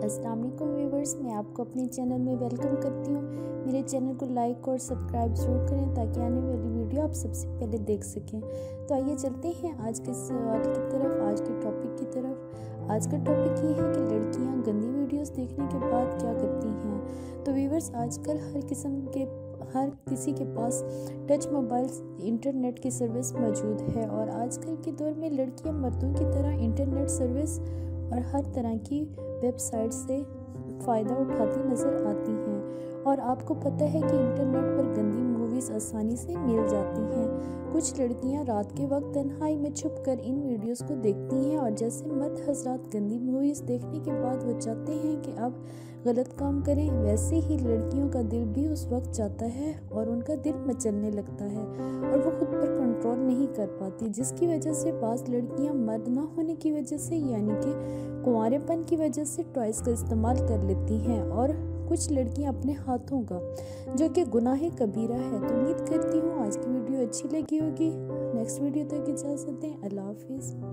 अस्सलाम वालेकुम व्यूवर्स, मैं आपको अपने चैनल में वेलकम करती हूँ। मेरे चैनल को लाइक और सब्सक्राइब ज़रूर करें ताकि आने वाली वीडियो आप सबसे पहले देख सकें। तो आइए चलते हैं आज के सवाल की तरफ, आज के टॉपिक की तरफ। आज का टॉपिक ये है कि लड़कियाँ गंदी वीडियोस देखने के बाद क्या करती हैं। तो व्यूवर्स, आजकल हर किसी के पास टच मोबाइल्स इंटरनेट की सर्विस मौजूद है और आजकल के दौर में लड़कियां मर्दों की तरह इंटरनेट सर्विस और हर तरह की वेबसाइट से फ़ायदा उठाती नज़र आती हैं। और आपको पता है कि इंटरनेट पर गंदी मूवीज़ आसानी से मिल जाती हैं। कुछ लड़कियां रात के वक्त तन्हाई में छुपकर इन वीडियोस को देखती हैं और जैसे मर्द हज़रात गंदी मूवीज़ देखने के बाद वो चाहते हैं कि अब गलत काम करें, वैसे ही लड़कियों का दिल भी उस वक्त चाहता है और उनका दिल मचलने लगता है और वो खुद पर कंट्रोल नहीं कर पाती, जिसकी वजह से बाज़ लड़कियां मर्द ना होने की वजह से यानी कि कुंवारेपन की वजह से टॉयज़ का इस्तेमाल कर लेती हैं और कुछ लड़कियां अपने हाथों का, जो कि गुनाह कबीरा है। तो उम्मीद करती हूँ आज की वीडियो अच्छी लगी होगी। नेक्स्ट वीडियो तक इजाज़त दें। अल्लाह हाफिज़।